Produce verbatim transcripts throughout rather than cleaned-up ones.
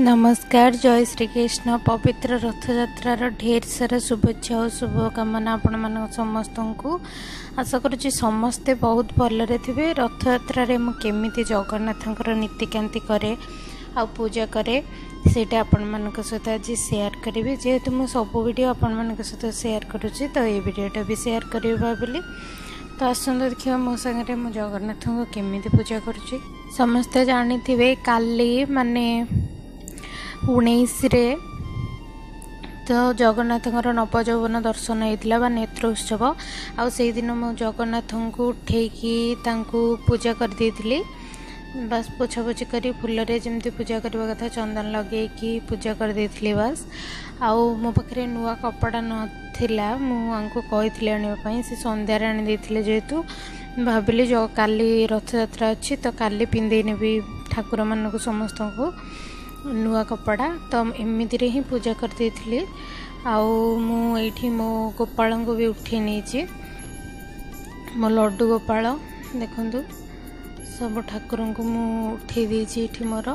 नमस्कार। जय श्री कृष्ण। पवित्र रथ यात्रार ढेर सारा शुभेच्छा और शुभकामना आपण मान समस्त को। आशा करुँच समस्ते बहुत भलरे थे। रथ यात्रा मु केमिति जगन्नाथंकर नीतिकांति करे आ पूजा करे सेटा आपण मान सहित आज शेयर करी। जेहेतु मुझे सब वीडियो आपण मान सहित शेयर करुँची तो ये वीडियोटा भी शेयर करवा बोली। तो आसत देखिए मो सागर मु जगन्नाथ को केमिति पूजा करुँची। समस्ते जानी थे काली माने उन्नीस रे तो जगन्नाथ नवजौवन दर्शन होता बा नेत्र उत्सव। आउ से दिन मु जगन्नाथ को उठेकी पूजा कर देती। बस पोछापोछि कर फूल जमी पूजा करने कथा चंदन लगे पूजा कर देती। बस आउ मो पाखे नुआ कपड़ा नाला मुझे कही आने से सन्धार आनी देते। जेहेतु भाविली जो काली रथ यात्रा अच्छी तो काली पिंधे नेबी ठाकुर मानक समस्त को नुआ कपड़ा। तो एमती ही पूजा कर देती। आउ मुझे मो गोपाल को भी उठे नहीं मो लड्डू गोपाल देखु सब ठाकुर को मु उठे देती मोर।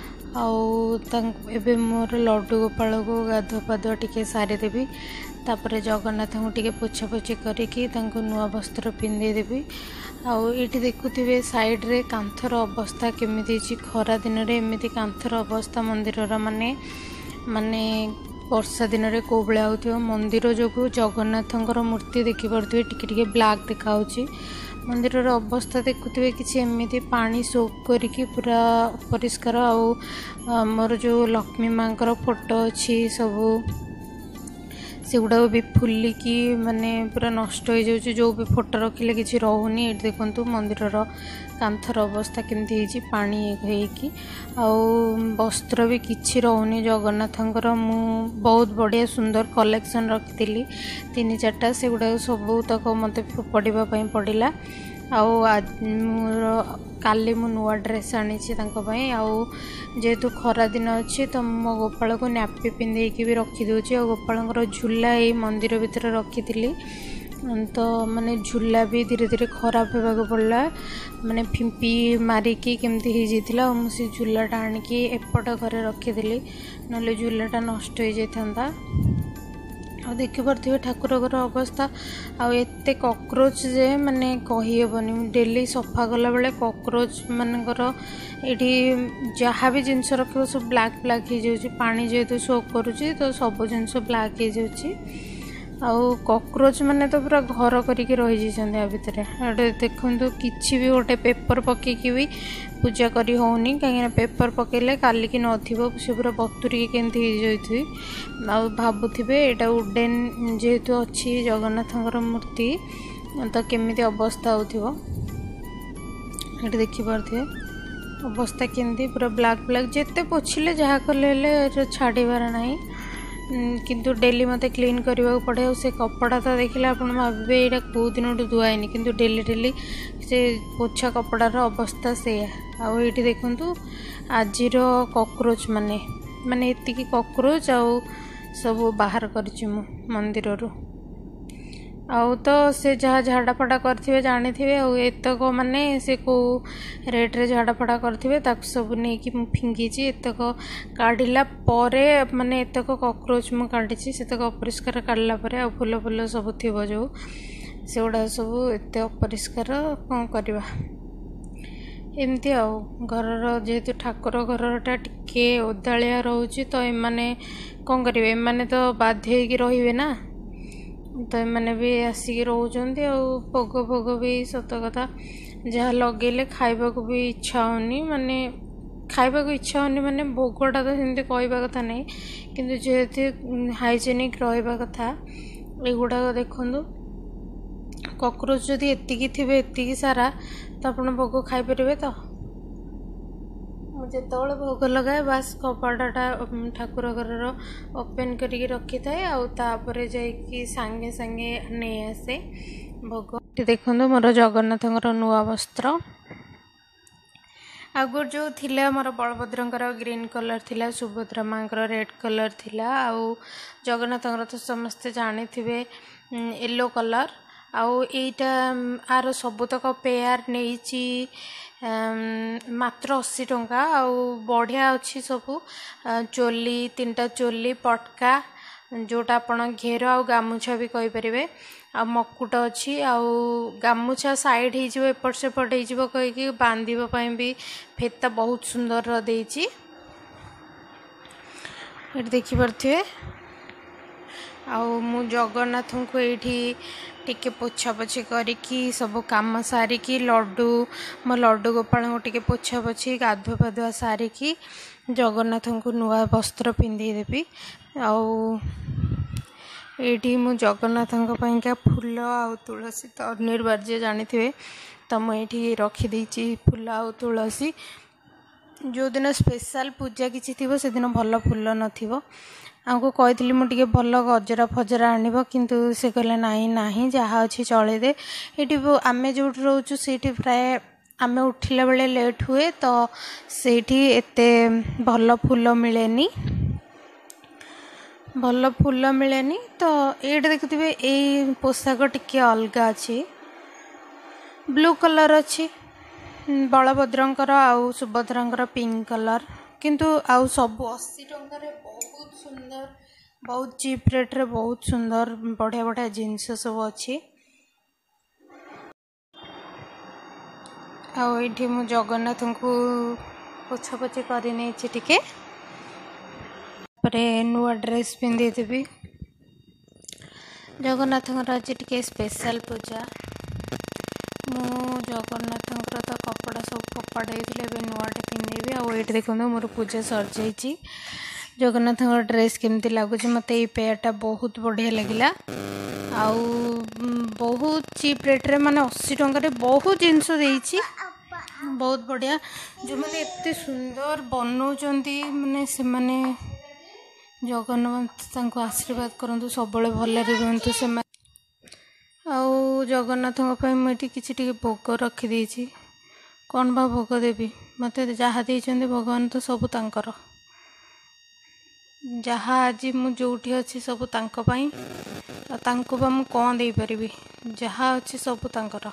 आबे मोर लड्डू गोपाल को गाधुआ पाधुआ टी सारीदेवी। तापर जगन्नाथ को टी पोछापोछि करके नुआ वस्त्र पिंधेदेवी। आउ ये देखुवे साइड रे कांथर अवस्था केमिति खरा दिन रे एमिति कांथर अवस्था मंदिर माने माने वर्षा दिन रे को भाया हो मंदिर जो जगन्नाथंकर मूर्ति देखिपे टिके टिके ब्लैक देखा मंदिर अवस्था देखुवे कि एमती पानी सोक करके पूरा परिष्कार। आमर जो लक्ष्मी माँ फोटो अच्छी सब से गुड़ा भी फुलिकी माने पूरा नष्ट हो जाऊँ। जो भी फोटो रखिले किसी रोनी। ये देखु मंदिर कांथर अवस्था केमती पानी होगी वस्त्र भी किसी रोनी। जगन्नाथंकर मु बहुत बढ़िया सुंदर कलेक्शन रखी तीन चार्टा से गुड़ा सब तक मत पढ़ापी पड़ा। आज काली मु नुआ ड्रेस आनी जेहेतु खरा दिन अच्छी तो मो गोपाल को नापी पिंधे भी रखीदे। गोपाल झूला ये मंदिर भितर रखी थी तो माने झूला भी धीरे धीरे खराब होगा पड़ा माने फिंपी मारिकी केमती हो मुझे झूलाटा आणिकी एपट घरे रखीदी ना झूलाटा नष्ट हो जाता। आ देखिपे ठाकुर घर अवस्था आते कॉकरोच जे माने कहीहबनी। डेली सफा कला बेले कॉकरोच मानकर ये जहाँ भी जिनस रख सब ब्लैक ब्लैक हो जाऊँ। पानी जेहेतु सोक करुँची तो सब जिनस ब्लैक हो जाऊँ। आउ कॉकरोच माने तो पूरा घर करके रही जाते भितर। देखु कि भी गोटे पेपर पकईकी भी पूजा करी होनी कहीं पेपर पकईले काली की नथिबो से पूरा बतुरी केमती हो जाती। भावुवे यहाँ वुडेन जेहेतु अच्छी जगन्नाथंकर मूर्ति तो केमिति अवस्था हो देखिपे अवस्था केमती पूरा ब्लैक ब्लैक जिते पोछिले जहाँ कले छाड़बार ना किंतु डेली मते क्लीन करने को पड़े। से कपड़ा तो देखिले आप भावे यहाँ कौ दिन धुआईनी किंतु डेली डेली से पोछा कपड़ार अवस्था से आउ ये देखु आज कॉकरोच माने माने एतिकी कॉकरोच आउ सब बाहर कर मंदिर आउ तो से जहाँ झाड़ा फड़ा करेंगे जानी थे एतक माने से को रेट रे झाड़ा फड़ा करेंगे सब नहीं कि फिंगी एतक काढ़ला माने एतक कॉकरोच मु काढ़ी से अपरिष्कार काढ़ला आ फूल फूल सब थी जो से गुड़ा सब एत अपरिष्कार कौन करवा एमती आउ घर जेहेतु ठाकुर घरटा टिके ओदालिया रोचे तो एमाने कौन करेंगे एमाने तो बाध्य होगी रहिबे ना तो एमाने भी आसिक रोचंती भोग भोग भी सत कथा जहाँ लगेले खाइबा को भी इच्छा होनी माने खाइबा को इच्छा होनी माने भोगटा तो सेमती कहवा कथा नहीं किंतु जेहेतु हाइजेनिक रहिबा कथा एगुड़ा देखु कॉकरोच जदि एतिकी थिबे एतिकी सारा तो आप भोग खाईपर तो जिते भोग लगाए बास कपड़ाटा ठाकुर घर ओपन करके रखी थाए आउे जाकि सांगे सांगे नहीं आसे भोग। देखो मोर जगन्नाथ नुआ वस्त्र आगुर जो थिला मोर बलभद्र ग्रीन कलर थिला सुभद्रा माँ रेड कलर थिला आउ जगन्नाथ तो समस्ते जानी थे येलो कलर आउ एटा आर सबुतक पेयर नहीं मात्र अशी टंका आउ बढ़िया अच्छी सबू चोली तीन टा चोली पटका जोटा आपण घेर आ गामुछा भी कहींपर आ मकुट अच्छी आउ गामुछा साइड हो एपट सेपट हो कहीकि बांधवाई भी फेता बहुत सुंदर देची ये देखिपे आउ मु जगन्नाथ को ये टिके पोछा पोछी करिकी सब काम सारिकी लड्डू मो लड्डू गोपाल को टिके पोछा पोछी गाधुआ पाधुआ सारिकी जगन्नाथ को नुआ वस्त्र पिंधि देवी आउ ये मु जगन्नाथ का फूल आउ तुलसी तो अनिर्वार्य जानी थे तो मुझे रखीदी फूल आउ तुलसी जो दिन स्पेशल पूजा किसी थी से दिन भल फूल नथिबो आमको कही मुझे भल गजरा फजरा आनब किंतु से कहले नहीं नहीं जहाँ अच्छी चलेदे ये आम जो रोचु से प्राय आम उठिला बेले लेट हुए तो सेठी एते भल फूल मिलेनी भल फूल मिलेनी तो ये देखुए ये पोशाक टिके अलग अच्छी ब्लू कलर अच्छी बलभद्रंकर आउ सुभद्रांकर पिंक कलर किंतु आउ सब अस्सी टंका बहुत सुंदर बहुत चीप रेट रे बहुत सुंदर बढ़िया बढ़िया जिनस सब अच्छी आउ ये मु जगन्नाथ को पोछा पोछी कर टिके नुआ ड्रेस पिंधि देवी जगन्नाथ आज टिके स्पेशल पूजा मु जगन्नाथ तो कपड़ा सब कपड़ा नुआटे पिंधेबी आउ ये देखो मोर पूजा सर जाइए जगन्नाथ ड्रेस केमती लगुच मत ये पेयरटा बहुत बढ़िया लगिला आउ बहुत चीप रेट रे माने अस्सी टंका बहुत जिनस देइछि बहुत बढ़िया जो मैंने एत सुंदर बनाऊँगी माने से माने जगन्नाथ आशीर्वाद करूँ सब भल रुहतु से आउ जगन्नाथ मुझे किसी भोग रखीदी कौन बा भोग देवी मत जहाँ देते भगवान तो सब तांकर जहाँ आज मुझे अच्छी सब तांकों तांको बा मु कौन दे पारिबी जहाँ अच्छी सब तांकर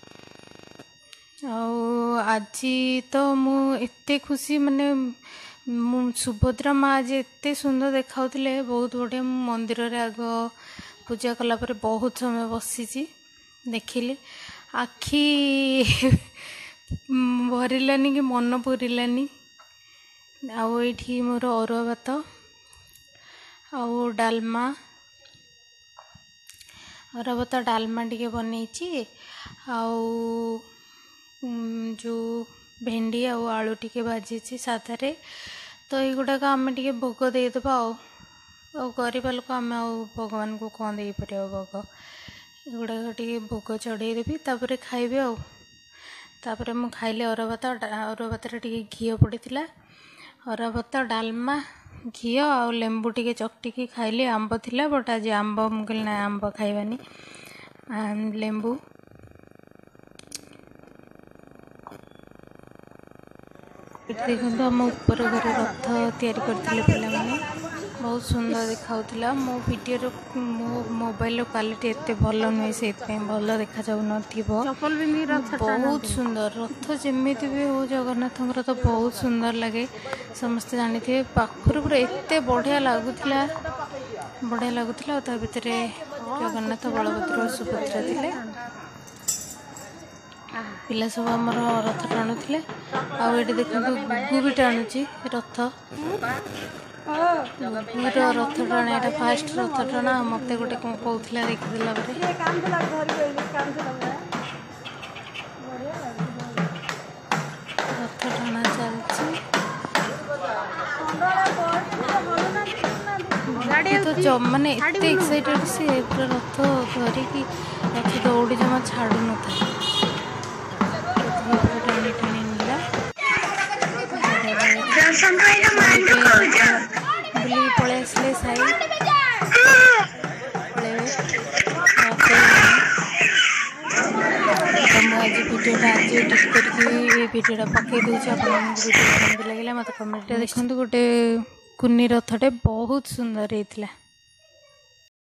आज तो मु एते खुशी माने सुभद्रा माँ आज एत सुंदर देखा बहुत बढ़िया मंदिर रे आग पूजा कला पर बहुत समय बसी देखिली आखि भरलानी कि मन पूरलानी आउ ये मोर अरुआ भात आउ डालमा अरुआ भात डालमा टिके बनई आउ जो भेंडी आउ आलू टिके भाजी साधारे तो युगुड़ाक आम टे भोग देदेबा आउ गरीब लोक आम भगवान को कौन दे पार भोग युगुड़ाक टे भोग चढ़े देवी तापर खाइबे आउ तापर मु खाइले अरुआ भात अरुआ भात टे घी पड़ता अरुआ भात डालमा घी आउ लेंबू टे चकटिकी खाइले आंब थिला बट आज आंब मुझे ना आंब खाइबानी लेंबू देखो आम ऊपर घर रथ तैयारी करते पे बहुत सुंदर देखा मो वीडियो मो मोबाइल क्वालिटी एत भल नुहे से भल देखा जाऊन बहुत सुंदर रथ जमी भी हो जगन्नाथ तो बहुत सुंदर लगे समस्ते जानी थे पाखर पूरा एत बढ़िया लगुला बढ़िया लगुला भितर जगन्नाथ बलभद्र सुभद्रा थे पिला सब आमर रथ टाणुले आउ देखो गुगु भी टाणुची रथ गुगुर रथ टाणा यहाँ फास्ट रथ टाणा मत गोटे कौन कहला देखीदेला रथ टाणा चलती तो माने एत एक्साइटेड सी पूरा रथ धरिकी रथ दौड़ी जमा छाड़ू न था बुली पलि आसले साई आज भिडियोटा आज एडिट करके भिडियोटा पकई दूसरी भिडियो केमती लगे मत कमेंट देखते गोटे कुनी रथटे बहुत सुंदर होता।